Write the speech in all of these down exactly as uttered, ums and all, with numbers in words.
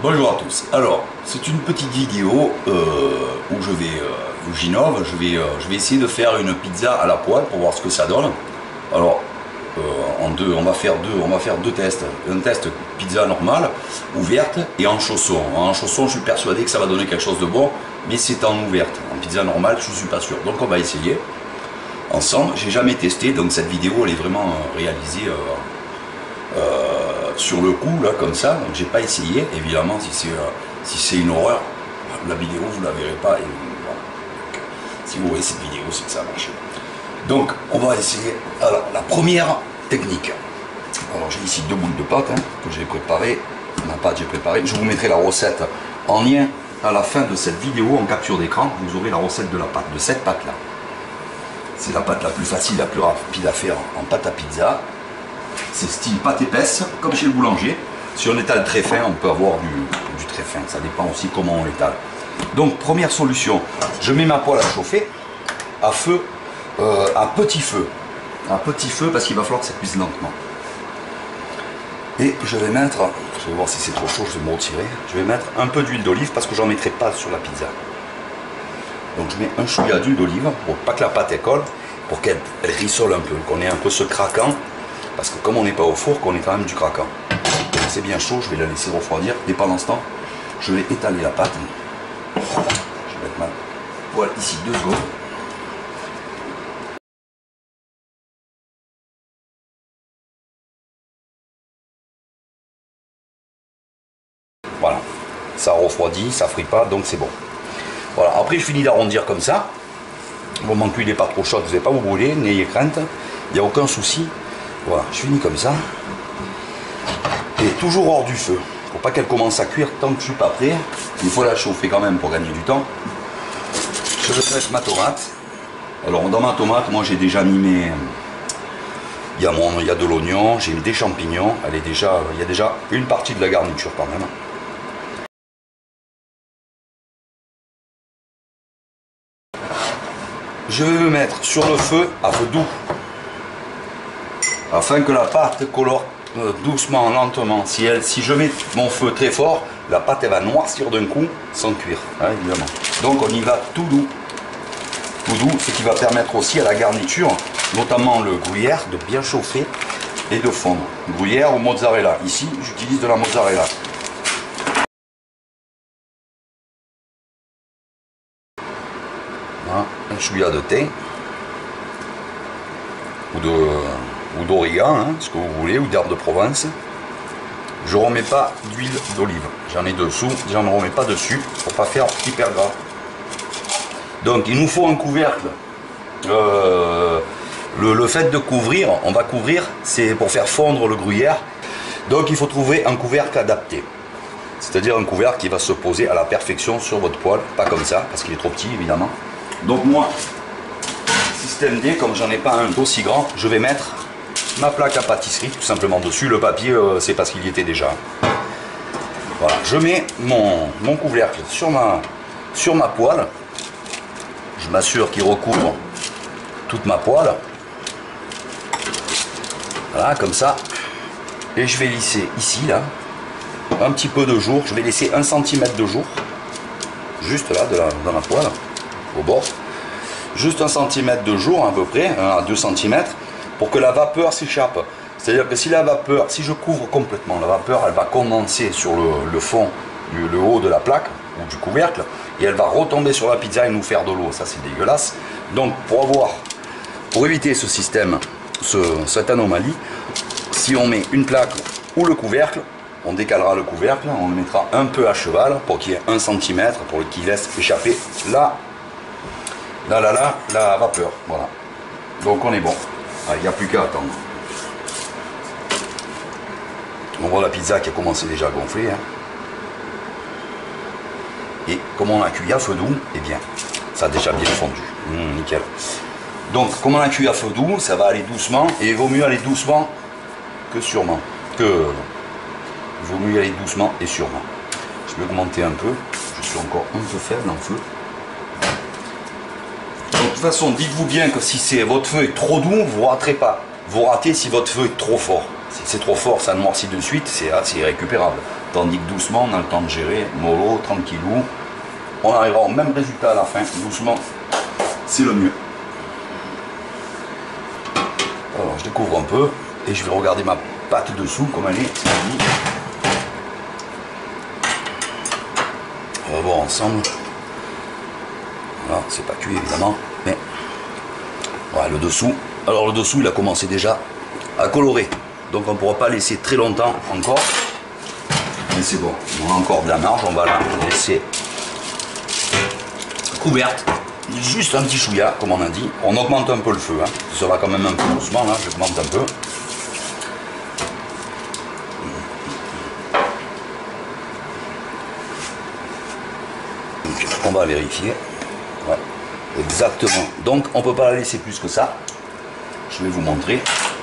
Bonjour à tous. Alors, c'est une petite vidéo euh, où je vais, euh, où j'innove. Je vais, euh, je vais essayer de faire une pizza à la poêle pour voir ce que ça donne. Alors, euh, en deux, on va faire deux, on va faire deux tests. Un test pizza normale, ouverte, et en chausson. En chausson, je suis persuadé que ça va donner quelque chose de bon, mais c'est en ouverte. En pizza normale, je suis pas sûr. Donc, on va essayer ensemble. J'ai jamais testé, donc cette vidéo, elle est vraiment réalisée. Euh, euh, sur le coup là comme ça, donc j'ai pas essayé. Évidemment, si c'est euh, si c'est une horreur, la vidéo vous la verrez pas, et voilà. Donc, si vous voyez cette vidéo, c'est que ça a marché. Donc on va essayer. Alors la première technique, alors j'ai ici deux boules de pâte hein, que j'ai préparé, ma pâte j'ai préparé, je vous mettrai la recette en lien à la fin de cette vidéo en capture d'écran. Vous aurez la recette de la pâte, de cette pâte là. C'est la pâte la plus facile, la plus rapide à faire en pâte à pizza. C'est style pâte épaisse, comme chez le boulanger. Si on étale très fin, on peut avoir du, du très fin. Ça dépend aussi comment on l'étale. Donc, première solution, je mets ma poêle à chauffer à feu, euh, à petit feu. À petit feu, parce qu'il va falloir que ça cuise lentement. Et je vais mettre, je vais voir si c'est trop chaud, je vais me retirer. Je vais mettre un peu d'huile d'olive, parce que j'en mettrai pas sur la pizza. Donc, je mets un chouïa d'huile d'olive, pour pas que la pâte elle colle, pour qu'elle rissole un peu, qu'on ait un peu ce craquant. Parce que comme on n'est pas au four, qu'on est quand même du craquant. C'est bien chaud, je vais la laisser refroidir. Et pendant ce temps, je vais étaler la pâte. Je vais mettre ma poêle ici deux secondes. Voilà, ça refroidit, ça frit pas, donc c'est bon. Voilà, après je finis d'arrondir comme ça. Au moment que l'huile n'est pas trop chaude, vous n'allez pas vous brûler, n'ayez crainte, il n'y a aucun souci. Voilà, je finis comme ça. Et toujours hors du feu. Pour pas qu'elle commence à cuire tant que je suis pas prêt. Il faut la chauffer quand même pour gagner du temps. Je vais mettre ma tomate. Alors dans ma tomate, moi j'ai déjà mis mes... Il y a, mon... il y a de l'oignon, j'ai mis des champignons. Elle est déjà... Il y a déjà une partie de la garniture quand même. Je vais me mettre sur le feu à feu doux, afin que la pâte colore doucement, lentement. Si, elle, si je mets mon feu très fort, la pâte elle va noircir d'un coup sans cuire, hein, évidemment. Donc on y va tout doux, tout doux, ce qui va permettre aussi à la garniture, notamment le gruyère, de bien chauffer et de fondre. Gruyère ou mozzarella. Ici, j'utilise de la mozzarella. Voilà, un chouïa de thym ou de ou d'origan, hein, ce que vous voulez, ou d'herbe de Provence. Je ne remets pas d'huile d'olive, j'en ai dessous, j'en remets pas dessus pour pas faire hyper gras. Donc il nous faut un couvercle. Euh, le, le fait de couvrir, on va couvrir, c'est pour faire fondre le gruyère. Donc il faut trouver un couvercle adapté. C'est-à-dire un couvercle qui va se poser à la perfection sur votre poêle, pas comme ça, parce qu'il est trop petit évidemment. Donc moi, système D, comme j'en ai pas un aussi grand, je vais mettre ma plaque à pâtisserie tout simplement dessus. Le papier, euh, c'est parce qu'il y était déjà. Voilà, je mets mon, mon couvercle sur ma, sur ma poêle. Je m'assure qu'il recouvre toute ma poêle. Voilà, comme ça. Et je vais lisser ici, là, un petit peu de jour. Je vais laisser un centimètre de jour, juste là, de la, dans la poêle, au bord. Juste un centimètre de jour à peu près, un à deux centimètres, pour que la vapeur s'échappe. C'est-à-dire que si la vapeur, si je couvre complètement, la vapeur elle va condenser sur le, le fond, le, le haut de la plaque ou du couvercle, et elle va retomber sur la pizza et nous faire de l'eau. Ça c'est dégueulasse. Donc pour avoir, pour éviter ce système, ce, cette anomalie, si on met une plaque ou le couvercle, on décalera le couvercle, on le mettra un peu à cheval pour qu'il y ait un centimètre, pour qu'il laisse échapper la Là, là, là, la vapeur, voilà. Donc on est bon. Il n'y a plus qu'à attendre. On voit la pizza qui a commencé déjà à gonfler. Hein. Et comme on a cuit à feu doux, eh bien, ça a déjà bien fondu. Mmh, nickel. Donc, comme on a cuit à feu doux, ça va aller doucement. Et il vaut mieux aller doucement que sûrement. Que... Il vaut mieux aller doucement et sûrement. Je vais augmenter un peu. Je suis encore un peu faible en feu. De toute façon, dites-vous bien que si c'est votre feu est trop doux, vous ne raterez pas. Vous ratez si votre feu est trop fort. Si c'est trop fort, ça noircit de suite, c'est assez irrécupérable. Tandis que doucement, on a le temps de gérer, mollo, tranquillou. On arrivera au même résultat à la fin, doucement, c'est le mieux. Alors je découvre un peu et je vais regarder ma pâte dessous, comme elle est. On va voir ensemble. Voilà, c'est pas cuit évidemment, mais voilà le dessous. Alors le dessous, il a commencé déjà à colorer. Donc on ne pourra pas laisser très longtemps encore. Mais c'est bon, on a encore de la marge, on va la laisser couverte. Juste un petit chouïa, comme on a dit. On augmente un peu le feu, hein. Ça va quand même un peu doucement, là, j'augmente un peu. Donc, on va vérifier. Ouais, exactement. Donc on ne peut pas la laisser plus que ça. Je vais vous montrer.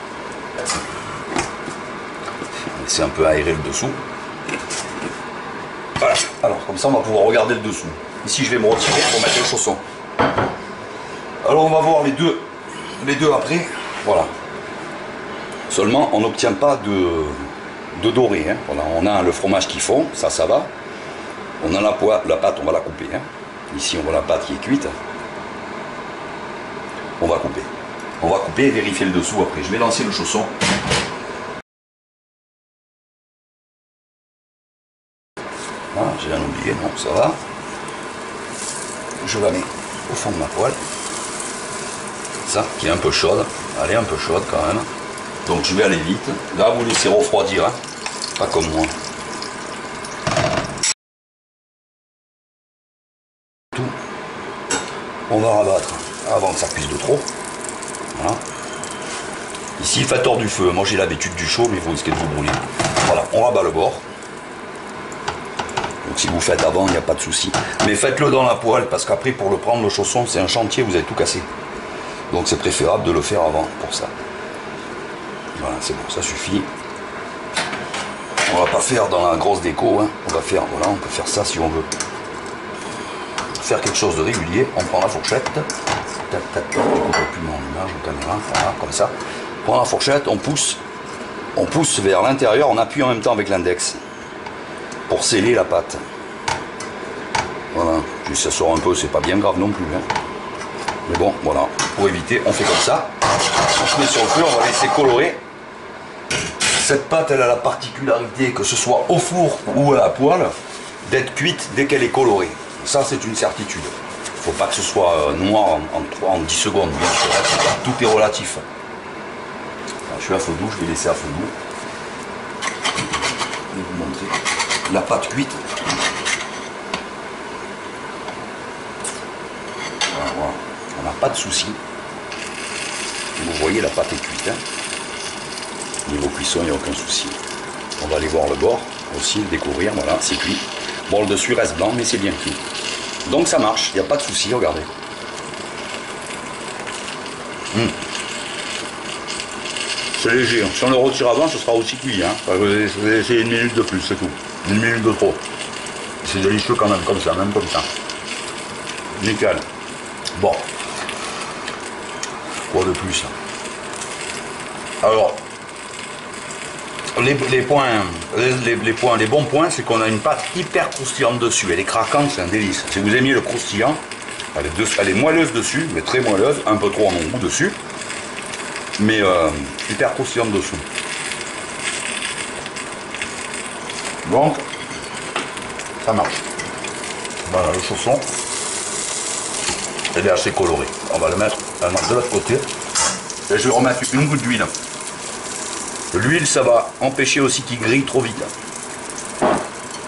C'est un peu aéré le dessous. Voilà. Alors comme ça on va pouvoir regarder le dessous. Ici je vais me retirer pour mettre les chaussons. Alors on va voir les deux, les deux après. Voilà. Seulement on n'obtient pas de, de doré. Hein. Voilà. On a le fromage qui fond, ça ça va. On a la, poêle, la pâte, on va la couper. Hein. Ici on voit la pâte qui est cuite. On va couper. On va couper et vérifier le dessous après. Je vais lancer le chausson. Ah, j'ai rien oublié, non, ça va. Je la mets au fond de ma poêle. Ça, qui est un peu chaude. Elle est un peu chaude quand même. Donc je vais aller vite. Là, vous laissez refroidir, hein. Pas comme moi. Tout. On va rabattre avant que ça cuise de trop. Voilà. Ici, faites hors du feu. Moi, j'ai l'habitude du chaud, mais vous risquez de vous brûler. Voilà, on rabat le bord. Donc si vous faites avant, il n'y a pas de souci. Mais faites-le dans la poêle, parce qu'après, pour le prendre, le chausson, c'est un chantier, vous avez tout cassé. Donc c'est préférable de le faire avant, pour ça. Voilà, c'est bon, ça suffit. On va pas faire dans la grosse déco, hein. On va faire, voilà, on peut faire ça si on veut. Faire quelque chose de régulier, on prend la fourchette. Tac, tac, tac, je ne comprends plus mon image de caméra, voilà, comme ça. On prend la fourchette, on pousse, on pousse vers l'intérieur, on appuie en même temps avec l'index. Pour sceller la pâte. Voilà, si ça sort un peu, c'est pas bien grave non plus. Hein. Mais bon, voilà, pour éviter, on fait comme ça. On se met sur le feu, on va laisser colorer. Cette pâte, elle a la particularité, que ce soit au four ou à la poêle, d'être cuite dès qu'elle est colorée. Ça, c'est une certitude. Il ne faut pas que ce soit noir en, en, trois, en dix secondes. Bien sûr, tout est relatif. Alors, je suis à feu doux, je vais laisser à feu doux. Je vais vous montrer la pâte cuite. Voilà, voilà. On n'a pas de souci. Vous voyez, la pâte est cuite. Hein. Niveau cuisson, il n'y a aucun souci. On va aller voir le bord aussi, le découvrir. Voilà, c'est cuit. Bon, le dessus reste blanc, mais c'est bien cuit. Donc ça marche, il n'y a pas de souci, regardez. Mmh. C'est léger. Si on le retire avant, ce sera aussi cuit. Hein. C'est une minute de plus, c'est tout. Une minute de trop. C'est délicieux quand même, comme ça, même comme ça. Nickel. Bon. Quoi de plus? Alors, les, les points, les, les, les points, les bons points, c'est qu'on a une pâte hyper croustillante dessus. Elle est craquante, c'est un délice. Si vous aimiez le croustillant, elle est, de, elle est moelleuse dessus, mais très moelleuse, un peu trop en goût dessus. Mais euh, hyper croustillante dessous. Donc, ça marche. Voilà, le chausson, il est assez coloré. On va le mettre de l'autre côté. Et je vais remettre une goutte d'huile. L'huile, ça va empêcher aussi qu'il grille trop vite. Voilà.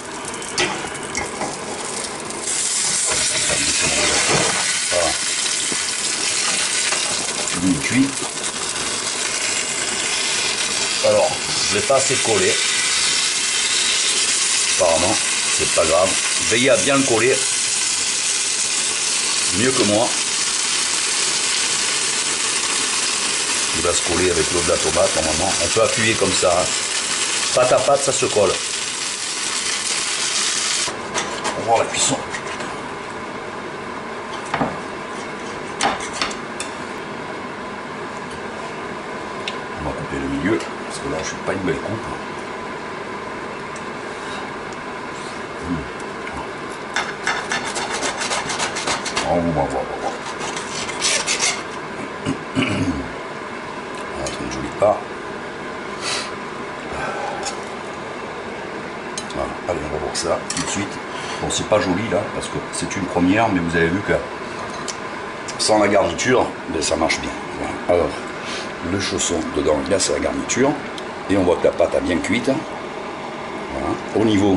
L'huile cuit. Alors, je ne l'ai pas assez collé. Apparemment, c'est pas grave. Veillez à bien le coller. Mieux que moi. Il va se coller avec l'eau de la tomate normalement. On peut appuyer comme ça. Pâte à pâte, ça se colle. On va voir la cuisson. On va couper le milieu, parce que là je suis pas une belle coupe. Mmh. On va voir, on va voir. On va faire une jolie part. Voilà, allez, on va voir ça tout de suite. Bon, c'est pas joli là, parce que c'est une première, mais vous avez vu que sans la garniture, ben, ça marche bien. Voilà. Alors, le chausson dedans, là c'est la garniture, et on voit que la pâte a bien cuite. Voilà. Au niveau,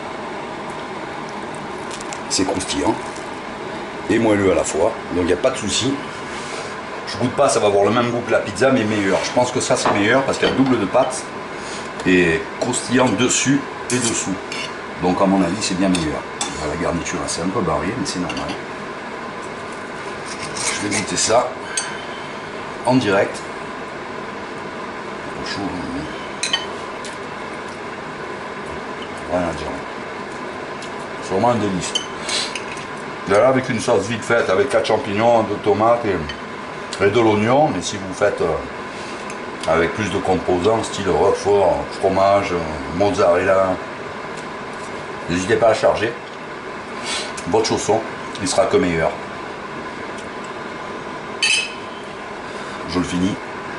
c'est croustillant et moelleux à la fois, donc il n'y a pas de souci. Je goûte pas, ça va avoir le même goût que la pizza, mais meilleur. Je pense que ça c'est meilleur parce qu'il y a double de pâte et croustillant dessus et dessous. Donc à mon avis c'est bien meilleur. La garniture c'est un peu barré, mais c'est normal. Je vais goûter ça en direct. Chaud. Rien à dire. C'est vraiment un délice. Là avec une sauce vite faite avec quatre champignons, de tomates et, et de l'oignon, mais si vous faites euh, avec plus de composants, style roquefort, fromage, mozzarella, n'hésitez pas à charger. Votre chausson, il sera que meilleur. Je le finis.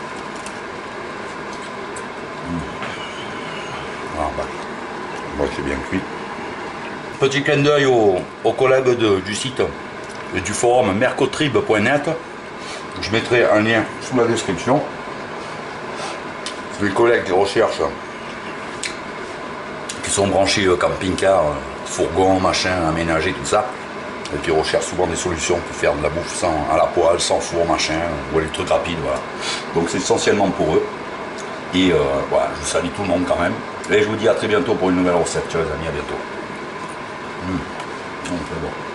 Ah bah, on voit que c'est bien cuit. Petit clin d'œil aux, aux collègues de, du site et du forum mercotrib point net. Je mettrai un lien sous la description. Les collègues qui recherchent, qui sont branchés camping-car, fourgon, machin, aménagé, tout ça, et qui recherchent souvent des solutions pour faire de la bouffe sans, à la poêle, sans four, machin, ou des trucs rapides, voilà. Donc c'est essentiellement pour eux. Et euh, voilà, je vous salue tout le monde quand même. Et je vous dis à très bientôt pour une nouvelle recette. Ciao les amis, à bientôt. Mmh. Mmh, c'est bon.